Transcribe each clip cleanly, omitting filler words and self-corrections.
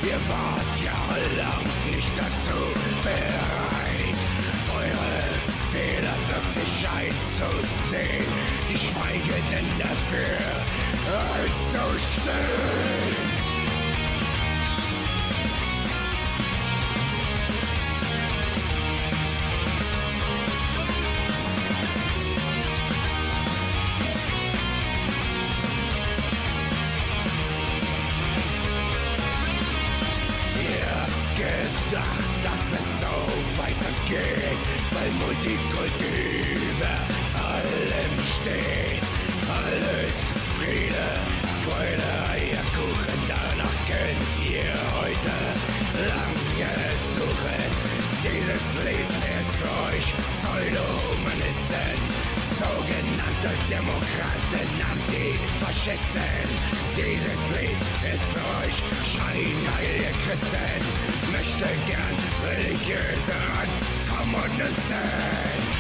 Ihr wart jahrelang nicht dazu bereit, eure Fehler wirklich einzusehen. Ich schweige denn dafür einzustehen. Gedacht, dass es so weitergeht, weil Multikulti über allem steht. Alles Friede, Freude, Eierkuchen, danach könnt ihr heute lange suchen. Dieses Lied ist für euch Pseudo-Humanisten, sogenannte Demokraten, Antifaschisten. Dieses Lied ist für euch scheinheilige Christen, möchte gern religiöse Kommunisten.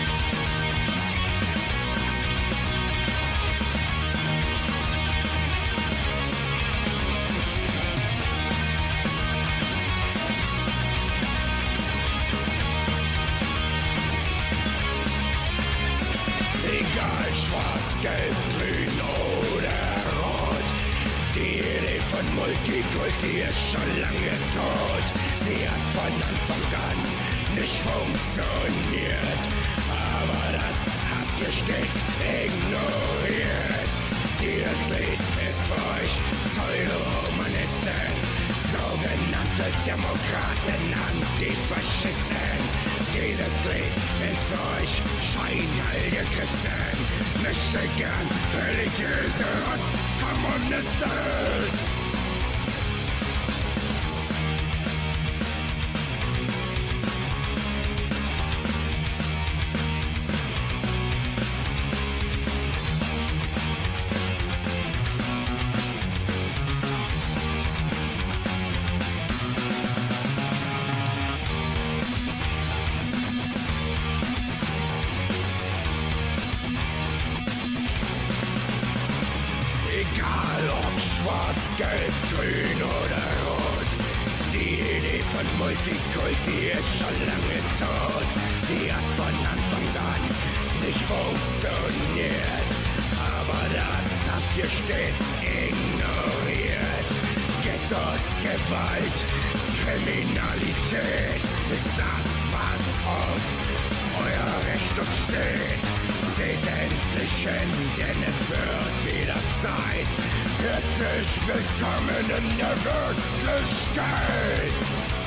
Egal schwarz, gelb, grün oder rot, die Idee von Multikulti ist schon lange tot. Sie hat von Anfang an nicht funktioniert, aber das habt ihr stets ignoriert. Dieses Lied ist für euch Pseudo-Humanisten, sogenannte Demokraten, Antifaschisten. Dieses Lied ist für euch scheinheilige Christen, möchte gern religiöse Kommunisten. Egal ob schwarz, gelb, grün oder rot, die Idee von Multikulti ist schon lange tot. Sie hat von Anfang an nicht funktioniert, aber das habt ihr stets ignoriert. Ghettos, Gewalt, Kriminalität ist das, was auf eurer Rechnung steht. Seht endlich hin, denn es wird wieder Zeit. Herzlich willkommen in der Wirklichkeit.